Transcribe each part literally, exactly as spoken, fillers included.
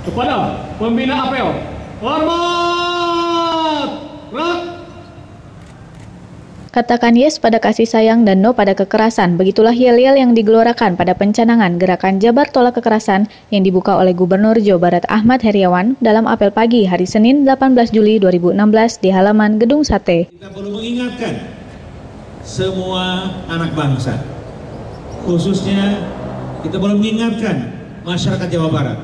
kepada pembina apel. Hormat! Gerak! Katakan yes pada kasih sayang dan no pada kekerasan. Begitulah yel-yel yang digelorakan pada pencanangan Gerakan Jabar Tolak Kekerasan yang dibuka oleh Gubernur Jawa Barat Ahmad Heriawan dalam apel pagi hari Senin delapan belas Juli dua ribu enam belas di halaman Gedung Sate. Kita perlu mengingatkan semua anak bangsa, khususnya kita perlu mengingatkan masyarakat Jawa Barat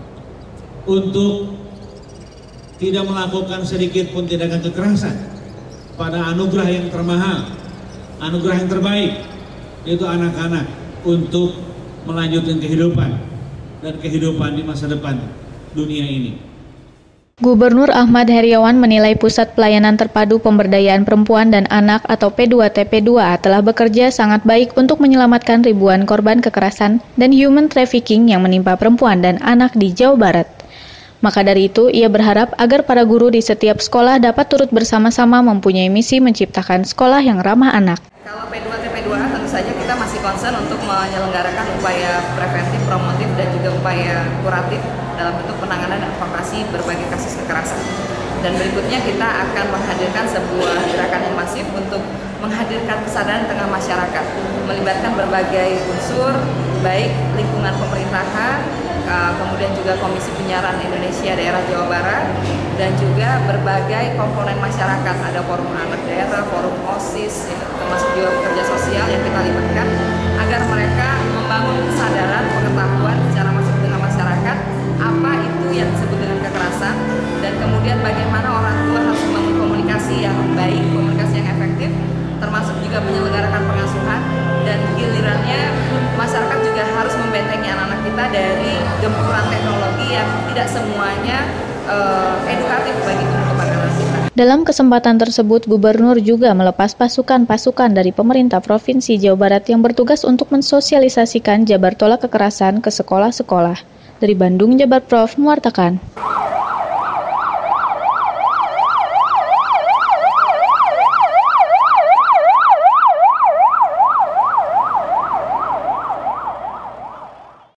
untuk tidak melakukan sedikit pun tindakan kekerasan pada anugerah yang termahal, anugerah yang terbaik, yaitu anak-anak untuk melanjutkan kehidupan dan kehidupan di masa depan dunia ini. Gubernur Ahmad Heriawan menilai Pusat Pelayanan Terpadu Pemberdayaan Perempuan dan Anak atau P dua T P dua A telah bekerja sangat baik untuk menyelamatkan ribuan korban kekerasan dan human trafficking yang menimpa perempuan dan anak di Jawa Barat. Maka dari itu, ia berharap agar para guru di setiap sekolah dapat turut bersama-sama mempunyai misi menciptakan sekolah yang ramah anak. Kalau P dua T P dua A tentu saja kita masih concern untuk menyelenggarakan upaya preventif, promotif, dan juga upaya kuratif dalam bentuk penanganan dan advokasi berbagai kasus kekerasan. Dan berikutnya kita akan menghadirkan sebuah gerakan yang masif untuk menghadirkan kesadaran di tengah masyarakat, melibatkan berbagai unsur, baik lingkungan pemerintahan, kemudian juga Komisi Penyiaran Indonesia Daerah Jawa Barat, dan juga berbagai komponen masyarakat. Ada forum anak daerah, forum OSIS, termasuk juga pekerja sosial yang kita libatkan, agar mereka membangun kesadaran, pengetahuan secara masif dengan masyarakat, apa itu yang disebut dengan kekerasan, dan kemudian bagaimana orang tua harus membangun komunikasi yang baik, komunikasi yang efektif, termasuk juga menyelenggarakan pengasuhan, dan gilirannya masyarakat juga harus membentengi anak-anak kita dari gempuran teknologi yang tidak semuanya uh, edukatif bagi tumbuh kembang anak kita. Dalam kesempatan tersebut, Gubernur juga melepas pasukan-pasukan dari pemerintah Provinsi Jawa Barat yang bertugas untuk mensosialisasikan Jabar Tolak Kekerasan ke sekolah-sekolah. Dari Bandung, Jabar Prof mewartakan.